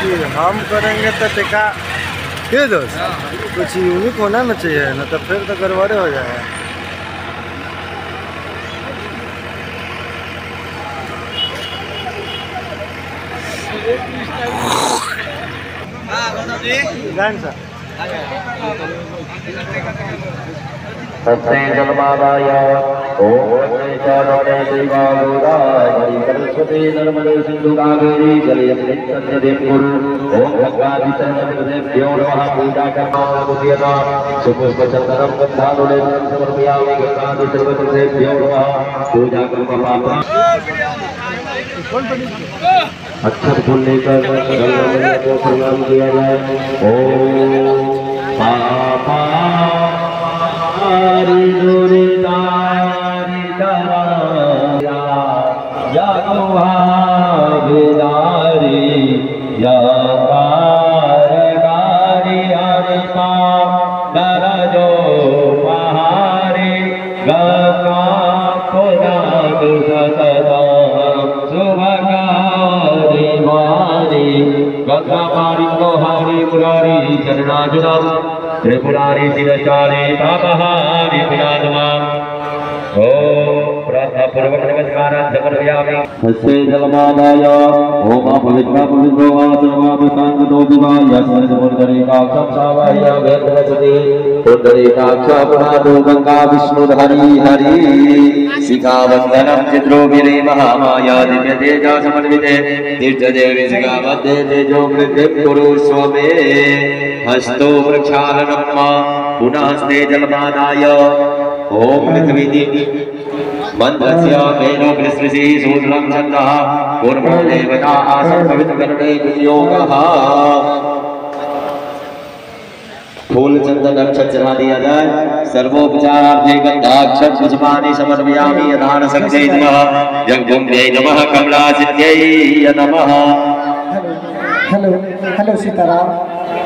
कि हम करेंगे तो टिका के दोस्त कुछ यूनिक होना ना चाहिए, ना तो फिर तो गड़बड़े हो जाएगा। तस्मै जलमादाय ओम चारणे देवागोदाय सरस्वती नर्मदे सिंधु कावेरी जलेस्मिन् सन्निधिं कुरु। ओम गंगादिशरणदेभ्यो नमः। पूजा कर्मानुष्ठियता सुपुष्पचन्दनं गन्धानुलेपनं समर्पयामि। गंगादिशरणदेभ्यो नमः। पूजा कर्म पात्र अक्षर फूल लेकर को प्रणाम किया जाए। ओम पापा त्रिपुरारी शिरचारे तापहारी पुराणमा। ओम पूर्वक नमस्कारान् समर्पयामि। हस्ते जलमादाय ओम पवित्र पवित्रो आचरमापतांगतो विवाय स्मृतमुर्धरेकाक्षं सावाह्य वेदवसति पुंडरीकाक्ष पुनादो गंगा विष्णुर्हरि हरि शिखावन्दनं चित्रोभिरे महामाया दिव्य तेजा समन्विते तीर्थदेवी शिखामध्ये तेजो वृद्धिं कुरुष्व मे। हस्तो प्रक्षालनं मा पुनः हस्ते जलमादाय ओम पृथ्वी मंत्रस्य मेनो विसृजि सूत्रं छन्दः पूर्वो देवता आसन पवित्रकरणे विनियोगः। फूल चंदन अक्षत चढ़ा दिया जाए। सर्वोपचारार्थे गंधाक्षत पुष्पाणि समर्पयामि। यदान शक्त्यै नमः जगदम्बै नमः कमलासिद्ध्यै नमः। Hello hello Sitaram.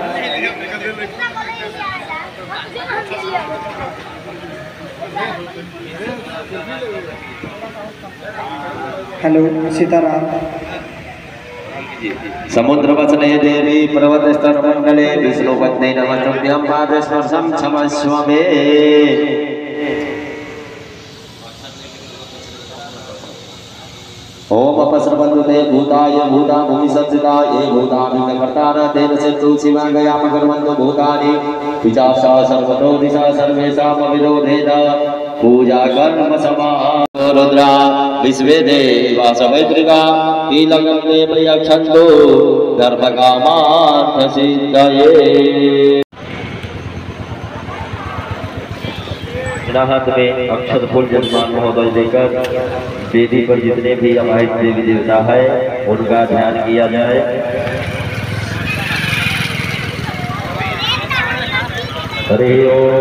Hello Sitaram. समुद्र वचने देवी पर्वत स्तर मंडले विष्णु पत्नी नमस्तुभ्यं पाद स्पर्शं क्षमस्व मे। ओम अपस्रवन्दते भूताय भूता भूमि संस्थिताय भूताभिकर्तार तेन सेतु शिवागयाम कर्मन्तु भूतानि विचासा सर्वतो दिशा सर्वेषामविरोधेन पूजा कर्म समाः। रुद्रा विश्वे देवा सवैत्रिका कीलकं ते प्रयच्छन्तु धर्मकामार्थ सिद्धये। हाथ में अक्षत फूल जजमान महोदय देकर वेदी पर जितने भी अमायिक देवी देवता है उनका ध्यान किया जाए। हरि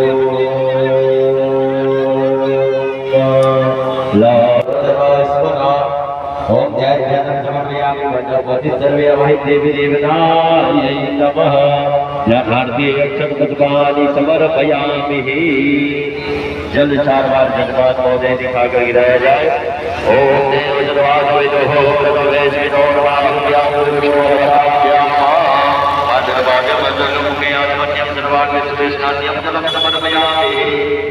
ओम जय ध्यानं समर्पयामि। वज्रपति सर्वे अमायिक देवी देवतायै नमः। आरती अक्षत पुष्पाणि समर्पयामि। जल 4 बार जगन्नाथ महोदय दिखाकर गिराया जाए। ओम देव जलवासविदो प्रभवेश्विनो नमाम्याम भाग्यम जलमुखे आत्मन्यम सर्वान् विश्वेष्णान्यं जलं समर्पयामि।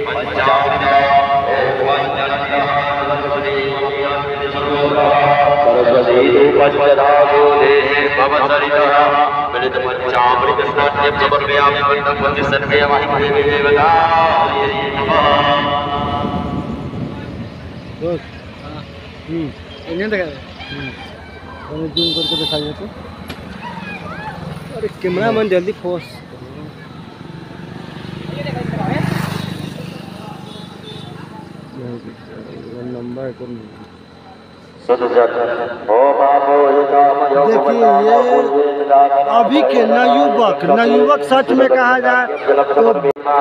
सरस्वती धूपज्वलागोले भवसरितः मिलित पंचामृत स्नान्यं समर्पयामि। वन्दन्ति सर्वे अमायिक देवी देवतायै नमः। इन्हें देखा जूम करके दिखाइए तो। अरे कैमरा मैन जल्दी फोर्स नंबर को देखिए। ये अभी के नवयुवक सच में कहा जाए तो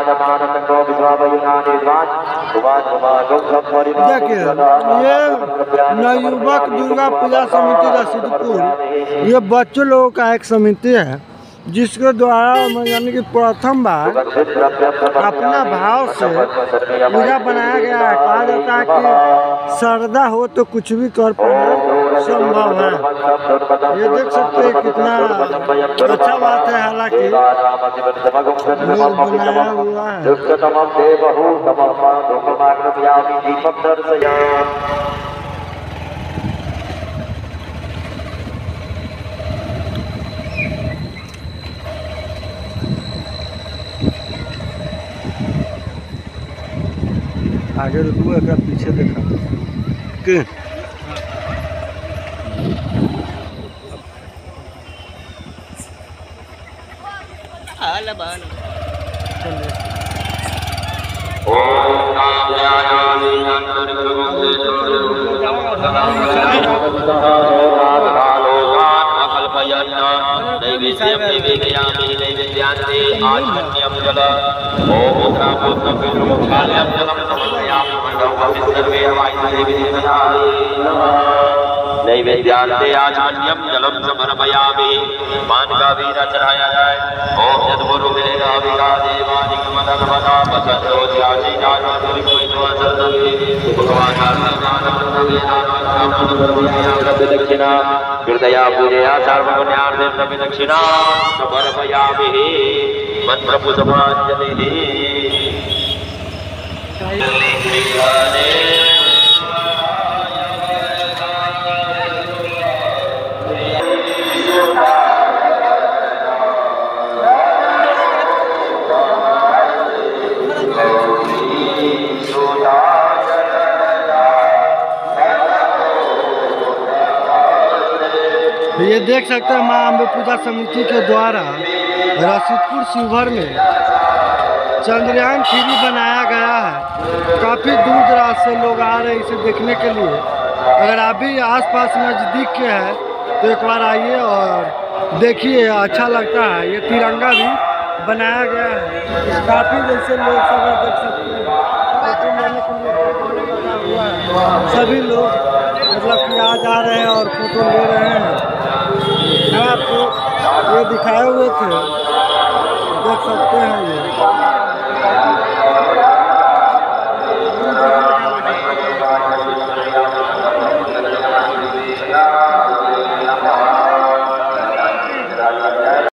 देखिए ये नवयुवक दुर्गा पूजा समिति रसीदपुर ये बच्चों लोगों का एक समिति है जिसके द्वारा यानी कि प्रथम बार अपना भाव से पूजा बनाया गया है। कहा जाता है कि श्रद्धा हो तो कुछ भी कर पाना। संभव है। ये देख सकते हैं कितना अच्छा बात है, हालांकि लोग बनाया हुआ है। आगे रुकू, एक पीछे देखा कि नैवेद्यान्ते आचमन्यं जलं समर्पयामि। पान का वीरा चढ़ाया जाए। ओम यद्गुरु मिलेगा विका देवादिकमदगमदा पसंदो ध्यासी जाता तुरी कोई दुआ सरदे भगवान दक्षिणा हृदया पूजया सर्वपुण्यार्थे दक्षिणा समर्पयामि। मंत्र पुष्पांजलि। ये देख सकते हैं माँ अम्बे पूजा समिति के द्वारा रशीदपुर शिवहर में चंद्रयान 3 बनाया गया है। काफ़ी दूर दराज से लोग आ रहे हैं इसे देखने के लिए। अगर आप भी आसपास नज़दीक के हैं तो एक बार आइए और देखिए, अच्छा लगता है। ये तिरंगा भी बनाया गया है। काफ़ी जैसे लोग सब देख सकते हैं, फोटो लेने के लिए लगा हुआ है। सभी लोग मतलब कि आ जा रहे हैं और फोटो ले रहे हैं। मैं आपको ये दिखाए हुए थे, देख सकते हैं ये।